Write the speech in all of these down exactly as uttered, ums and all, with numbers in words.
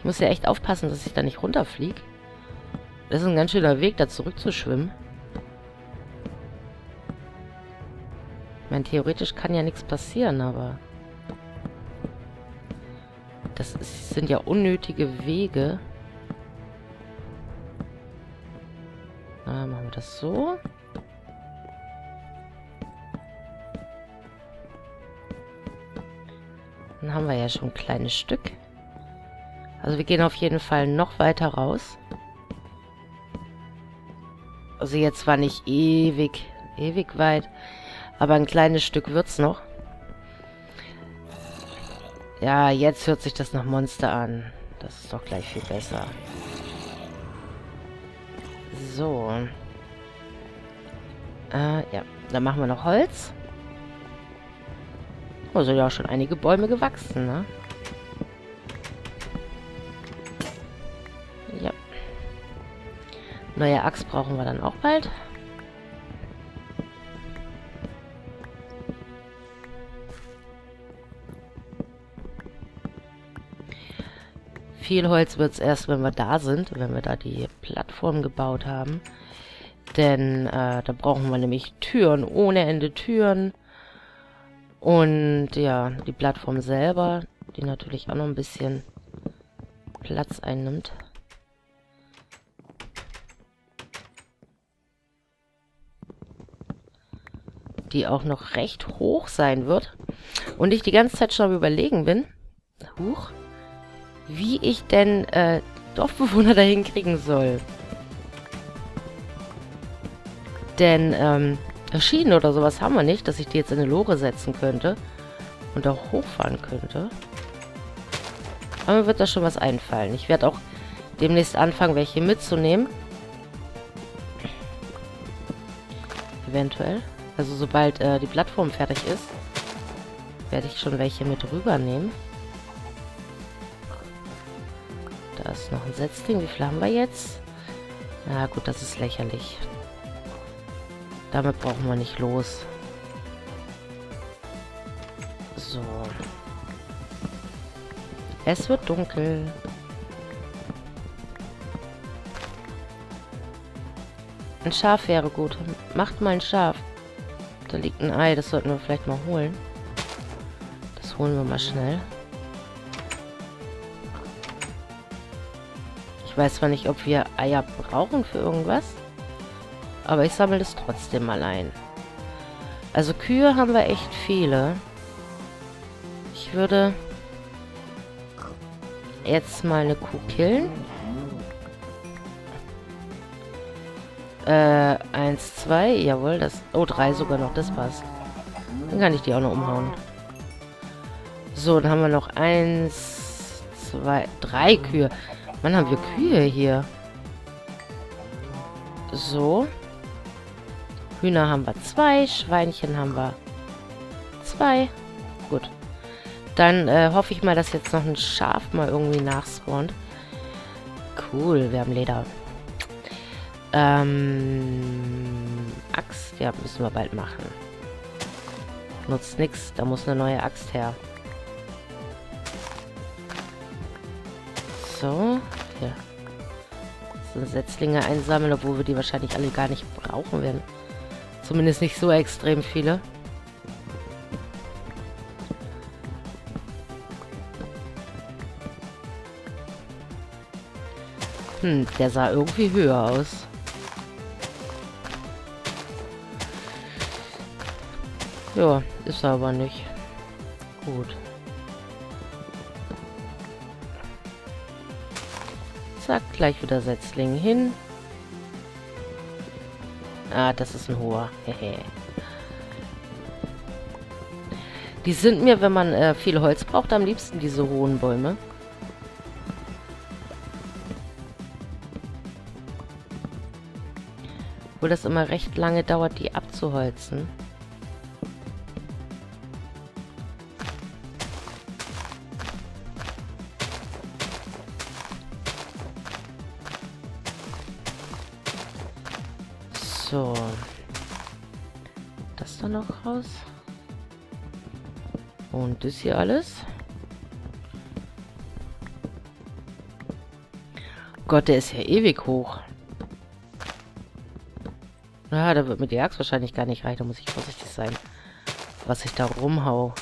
Ich muss ja echt aufpassen, dass ich da nicht runterfliege. Das ist ein ganz schöner Weg, da zurückzuschwimmen. Ich meine, theoretisch kann ja nichts passieren, aber... Das ist, sind ja unnötige Wege. Dann machen wir das so. Dann haben wir ja schon ein kleines Stück. Also wir gehen auf jeden Fall noch weiter raus. Also jetzt war nicht ewig, ewig weit. Aber ein kleines Stück wird's noch. Ja, jetzt hört sich das nach Monster an. Das ist doch gleich viel besser. So. Äh, ja. Dann machen wir noch Holz. Oh, sind ja auch schon einige Bäume gewachsen, ne? Ja. Neue Axt brauchen wir dann auch bald. Viel Holz wird es erst, wenn wir da sind, wenn wir da die Plattform gebaut haben. Denn äh, da brauchen wir nämlich Türen, ohne Ende Türen. Und ja, die Plattform selber, die natürlich auch noch ein bisschen Platz einnimmt. Die auch noch recht hoch sein wird. Und ich die ganze Zeit schon am Überlegen bin, huch, wie ich denn äh, Dorfbewohner dahin kriegen soll. Denn, ähm, Schienen oder sowas haben wir nicht, dass ich die jetzt in eine Lore setzen könnte. Und auch hochfahren könnte. Aber mir wird da schon was einfallen. Ich werde auch demnächst anfangen, welche mitzunehmen. Eventuell. Also sobald äh, die Plattform fertig ist, werde ich schon welche mit rübernehmen. Da ist noch ein Setzling. Wie viel haben wir jetzt? Na gut, das ist lächerlich. Damit brauchen wir nicht los. So. Es wird dunkel. Ein Schaf wäre gut. Macht mal ein Schaf. Da liegt ein Ei, das sollten wir vielleicht mal holen. Das holen wir mal schnell. Ich weiß zwar nicht, ob wir Eier brauchen für irgendwas. Aber ich sammle es trotzdem mal ein. Also Kühe haben wir echt viele. Ich würde jetzt mal eine Kuh killen. Äh, eins, zwei, jawohl, das... Oh, drei sogar noch, das passt. Dann kann ich die auch noch umhauen. So, dann haben wir noch eins, zwei, drei Kühe. Wann haben wir Kühe hier? So. Hühner haben wir zwei, Schweinchen haben wir zwei. Gut. Dann äh, hoffe ich mal, dass jetzt noch ein Schaf mal irgendwie nachspawnt. Cool, wir haben Leder. Ähm, Axt, ja, müssen wir bald machen. Nutzt nichts, da muss eine neue Axt her. So, hier. So Setzlinge einsammeln, obwohl wir die wahrscheinlich alle gar nicht brauchen werden. Zumindest nicht so extrem viele. Hm, der sah irgendwie höher aus. Ja, ist er aber nicht. Gut. Zack, gleich wieder Setzling hin. Ah, das ist ein hoher. Hehe. Die sind mir, wenn man äh, viel Holz braucht, am liebsten diese hohen Bäume. Obwohl das immer recht lange dauert, die abzuholzen. So. Das da noch raus. Und das hier alles. Gott, der ist ja ewig hoch. Ja, da wird mir die Axt wahrscheinlich gar nicht reichen. Da muss ich vorsichtig sein, was ich da rumhau.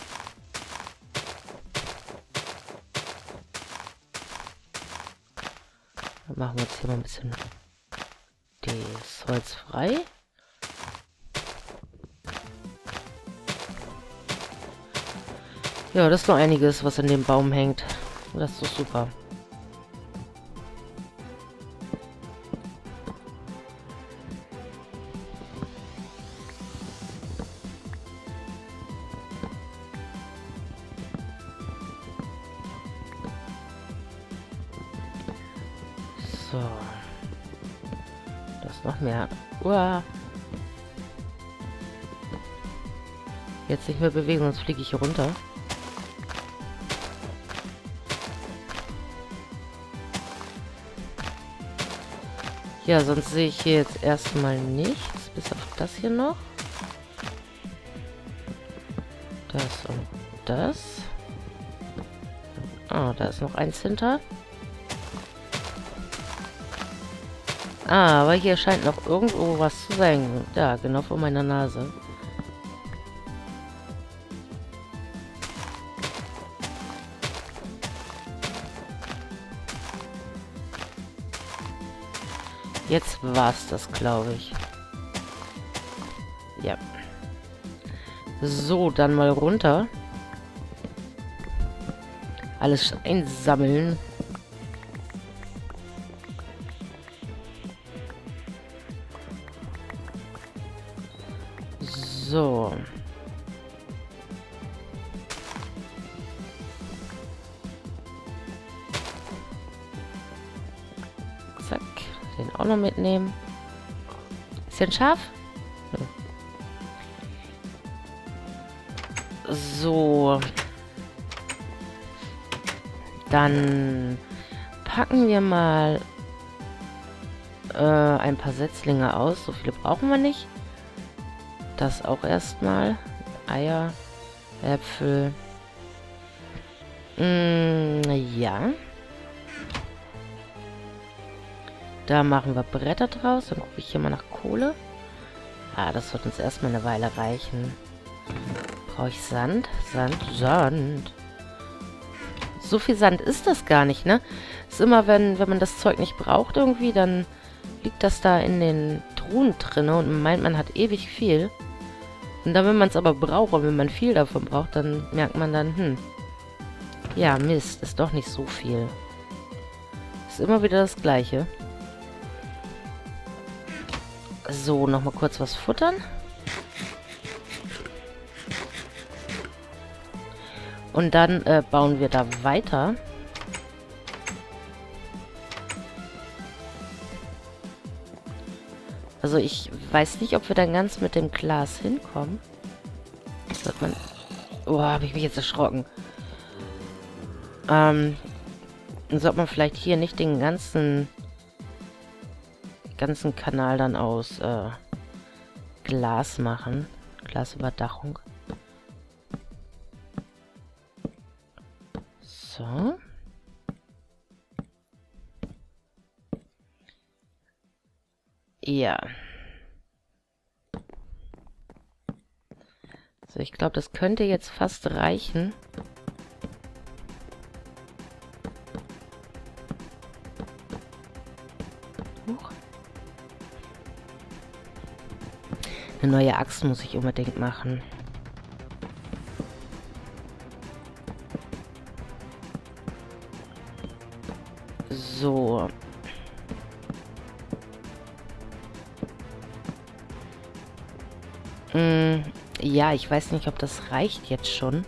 Dann machen wir jetzt hier mal ein bisschen das Holz frei. Ja, das ist noch einiges, was an dem Baum hängt. Das ist doch super. So. Das ist noch mehr. Uah. Jetzt nicht mehr bewegen, sonst fliege ich hier runter. Ja, sonst sehe ich hier jetzt erstmal nichts, bis auf das hier noch. Das und das. Ah, da ist noch eins hinter. Ah, aber hier scheint noch irgendwo was zu sein. Ja, genau vor meiner Nase. Jetzt war's das, glaube ich. Ja. So, dann mal runter. Alles einsammeln. So. Zack. Den auch noch mitnehmen. Ist hier ein Schaf? Hm. So. Dann packen wir mal äh, ein paar Setzlinge aus. So viele brauchen wir nicht. Das auch erstmal. Eier, Äpfel. Mm, ja. Da machen wir Bretter draus. Dann gucke ich hier mal nach Kohle. Ah, das wird uns erstmal eine Weile reichen. Brauche ich Sand? Sand, Sand. So viel Sand ist das gar nicht, ne? Ist immer, wenn, wenn man das Zeug nicht braucht irgendwie, dann liegt das da in den Truhen drin und man meint, man hat ewig viel. Und dann, wenn man es aber braucht, und wenn man viel davon braucht, dann merkt man dann, hm, ja, Mist, ist doch nicht so viel. Ist immer wieder das Gleiche. So, nochmal kurz was futtern. Und dann äh, bauen wir da weiter. Also ich weiß nicht, ob wir dann ganz mit dem Glas hinkommen. Sollte man... Oh, habe ich mich jetzt erschrocken. Ähm, sollte man vielleicht hier nicht den ganzen... ganzen Kanal dann aus äh, Glas machen. Glasüberdachung. So. Ja. So, ich glaube, das könnte jetzt fast reichen. Huch. Eine neue Axt muss ich unbedingt machen. So. Mm, ja, ich weiß nicht, ob das reicht jetzt schon.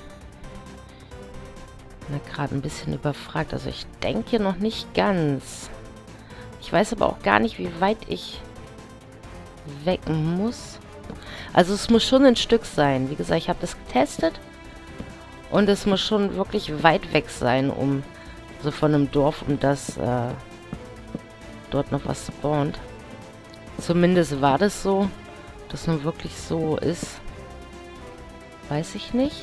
Bin da gerade ein bisschen überfragt. Also ich denke noch nicht ganz. Ich weiß aber auch gar nicht, wie weit ich weg muss. Also es muss schon ein Stück sein. Wie gesagt, ich habe das getestet. Und es muss schon wirklich weit weg sein, um so von einem Dorf, um das äh, dort noch was spawnt. Zumindest war das so. Ob das nun wirklich so ist, weiß ich nicht.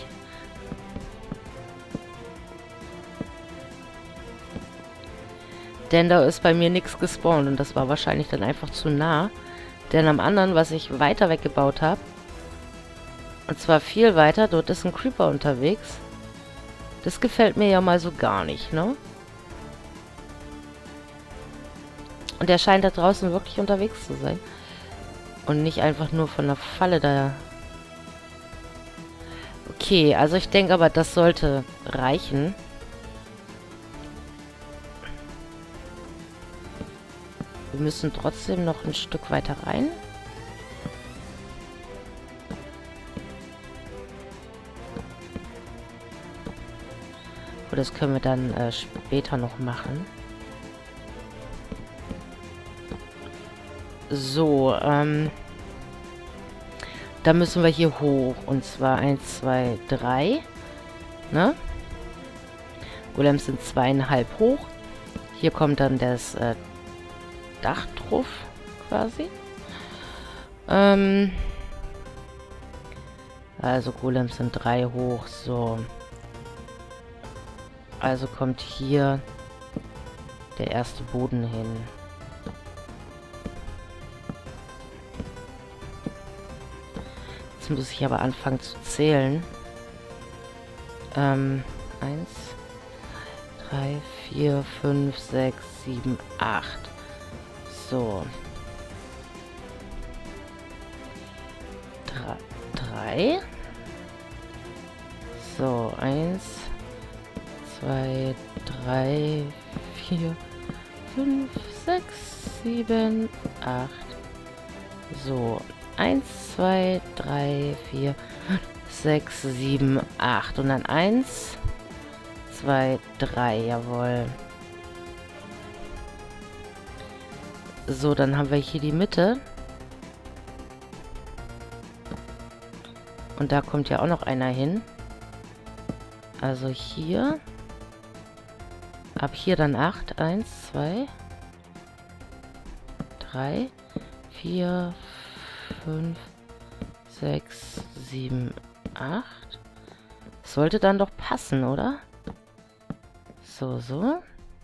Denn da ist bei mir nichts gespawnt und das war wahrscheinlich dann einfach zu nah. Denn am anderen, was ich weiter weggebaut habe, und zwar viel weiter, dort ist ein Creeper unterwegs. Das gefällt mir ja mal so gar nicht, ne? Und der scheint da draußen wirklich unterwegs zu sein. Und nicht einfach nur von der Falle da. Okay, also ich denke aber, das sollte reichen. Wir müssen trotzdem noch ein Stück weiter rein. Oh, das können wir dann äh, später noch machen. So, ähm... da müssen wir hier hoch. Und zwar eins, zwei, drei. Ne? Golems sind zweieinhalb hoch. Hier kommt dann das äh, Dach drauf, quasi. Ähm... Also Golems sind drei hoch. So. Also kommt hier der erste Boden hin. Jetzt muss ich aber anfangen zu zählen. Ähm, eins, drei, vier, fünf, sechs, sieben, acht. So. Drei. So, eins, zwei, drei, vier, fünf, sechs, sieben, acht. So, eins, zwei, drei, vier, sechs, sieben, acht. Und dann eins, zwei, drei, jawohl. So, dann haben wir hier die Mitte. Und da kommt ja auch noch einer hin. Also hier. Ab hier dann acht. eins, zwei, drei, vier, fünf, sechs, sieben, acht. Sollte dann doch passen, oder? So, so.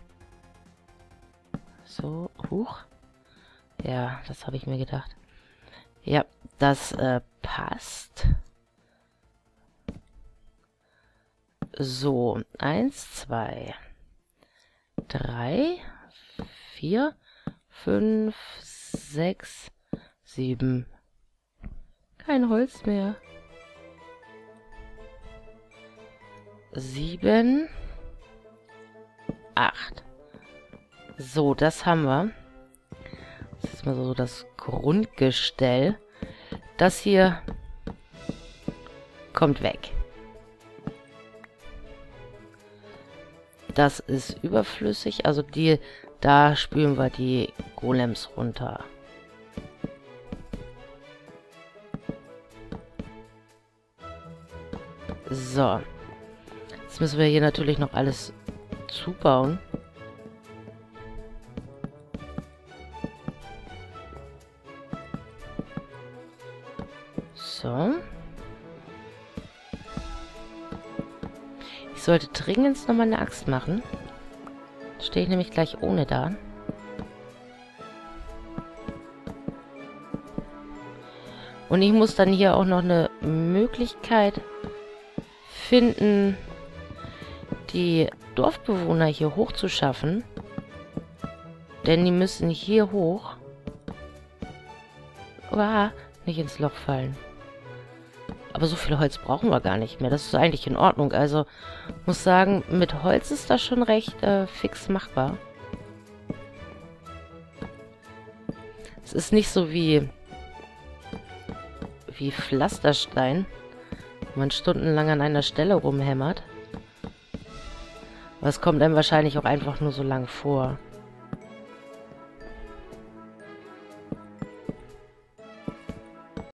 So, hoch. Ja, das habe ich mir gedacht. Ja, das äh, passt. So, eins, zwei, drei, vier, fünf, sechs, sieben. Kein Holz mehr. Sieben, acht. So, das haben wir. Das ist mal so das Grundgestell. Das hier kommt weg. Das ist überflüssig. Also die, da spülen wir die Golems runter. So. Jetzt müssen wir hier natürlich noch alles zubauen. So. Ich sollte dringend nochmal eine Axt machen. Stehe ich nämlich gleich ohne da. Und ich muss dann hier auch noch eine Möglichkeit finden, die Dorfbewohner hier hochzuschaffen. Denn die müssen hier hoch. Uah, nicht ins Loch fallen. Aber so viel Holz brauchen wir gar nicht mehr. Das ist eigentlich in Ordnung. Also, muss sagen, mit Holz ist das schon recht äh, fix machbar. Es ist nicht so wie wie Pflasterstein, wo man stundenlang an einer Stelle rumhämmert. Aber es kommt einem wahrscheinlich auch einfach nur so lang vor.